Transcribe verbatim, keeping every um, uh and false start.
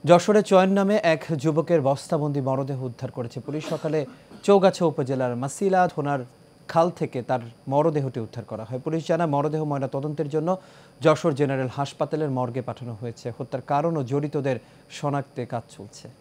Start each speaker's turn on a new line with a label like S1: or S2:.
S1: যশোরে চয়ন নামে এক যুবকের বস্তাবন্দি মরদেহ উদ্ধার করেছে পুলিশ। সকালে চৌগাছা উপজেলার মাসিলা ধোনার খাল থেকে তার মরদেহটি উদ্ধার করা হয়। পুলিশ জানায়, মরদেহ ময়না তদন্তের জন্য যশোর জেনারেল হাসপাতালের মর্গে পাঠানো হয়েছে। হত্যার কারণ ও জড়িতদের শনাক্তে কাজ চলছে।